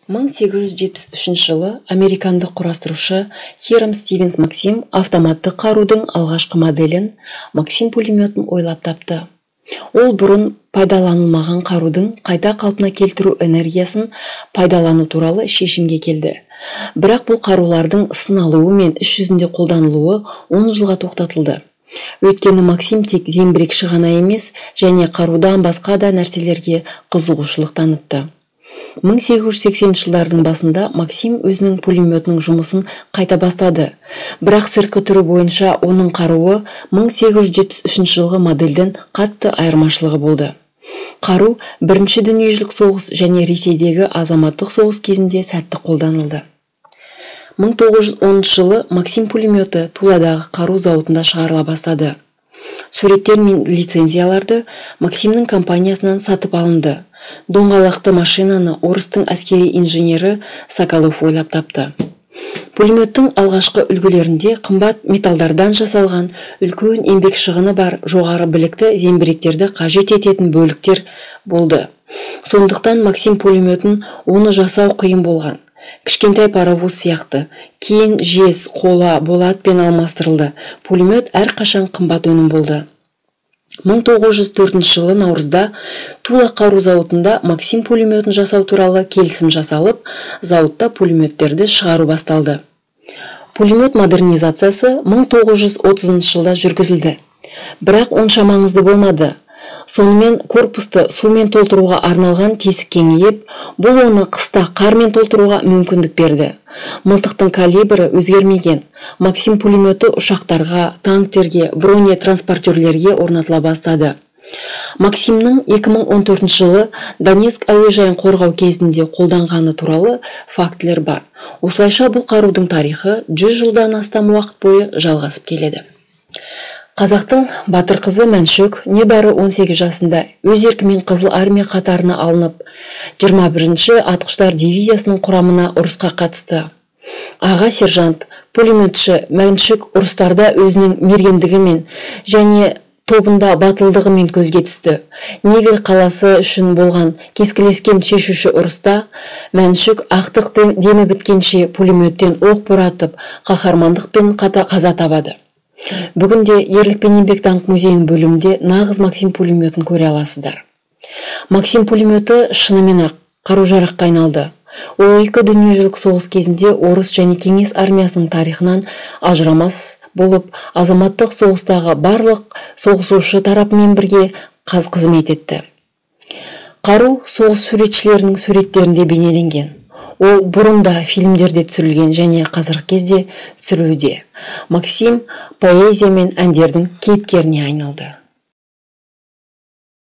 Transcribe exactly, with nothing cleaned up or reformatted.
мың сегіз жүз жетпіс үшінші жылы американдық құрастырушы Хирам Стивенс Максим автоматты қарудың алғашқы моделін Максим пулеметін ойлап тапты. Ол бұрын пайдаланылмаған қарудың қайта қалпына келтіру энергиясын пайдалану туралы шешімге келді. Бірақ бұл қарулардың сыналуы мен іс жүзінде қолданылуы он жылға тоқтатылды. Өйткені Максим тек зеңбірекші ғана емес, және қарудан басқа да нәрселерге қызығушылық танытты. мың сегіз жүз сексенінші жылдардың басында Максим өзінің пулеметінің жұмысын қайта бастады. Бірақ сыртқы түрі бойынша оның қаруы мың сегіз жүз жетпіс үшінші жылғы модельден қатты айырмашылығы болды. Қару Бірінші дүниежүзілік соғыс және Ресейдегі азаматтық соғыс кезінде сәтті қолданылды. мың тоғыз жүз оныншы жылы Максим пулеметі Туладағы қару зауытында шығарыла бастады. Суреттер мен лицензияларды Максимнің компаниясынан сатып алынды. Доңғалақты машинаны орыстың әскери инженері Соколов ойлап тапты. Пулеметтің алғашқы үлгілерінде қымбат металдардан жасалған үлкен еңбек шығыны бар жоғары білікті зеңбіректерді қажет ететін бөліктер болды. Сондықтан Максим пулеметін оны жасау қиын болған. Кішкентай паровоз сияқты, кейін жез, қола, болатпен алмастырылды. Пулемет әрқашан қымбат өнім болды. мың тоғыз жүз төртінші жылы наурызда Тула қару зауытында Максим пулеметін жасау туралы келісім жасалып, зауытта пулеметтерді шығару басталды. Пулемет модернизациясы мың тоғыз жүз отызыншы жылда жүргізілді. Бірақ онша маңызды болмады. Сонымен корпусты сумен толтыруға арналған тесік кеңейіп, бұл оны қыста қармен толтыруға мүмкіндік берді. Мылтықтың калибрі өзгермеген. Максим пулеметі ұшақтарға, танктерге, бронетранспортерлерге орнатыла бастады. Максимнің екі мың он төртінші жылы Донецк әуежайын қорғау кезінде қолданғаны туралы фактілер бар. Осылайша бұл қарудың тарихы жүз жылдан астам уақыт бойы жалғасып келеді. Қазақтың батыр қызы Мәншүк небәрі он сегіз жасында өз еркімен Қызыл армия қатарына алынып, жиырма бірінші атқыштар дивизиясының құрамына ұрысқа қатысты. Аға сержант, пулеметші Мәншүк ұрыстарда өзінің мергендігімен және тобында батылдығымен көзге түсті. Невель қаласы үшін болған кескілескен шешуші ұрыста Мәншүк ақтық демі біткенше пулеметтен оқ боратып, қаһармандықпен қаза табады. Бүгінде Ерлік пен еңбек даңқ музейінің бөлімінде нағыз Максим пулеметін көре аласыздар. Максим пулеметі шынымен ақ қару-жараққа айналды. Ол екі дүниежүзілік соғыс кезінде орыс және кеңес армиясының тарихынан ажырамас болып, азаматтық соғыстағы барлық соғысушы тарапымен бірге қаз қызмет етті. Қару соғыс суретшілерінің суреттерінде бейнеленген. Ол бұрында фильмдерде түсірілген және қазіргі кезде түсірілуде. Максим поэзия мен әндердің кейіпкеріне айналды.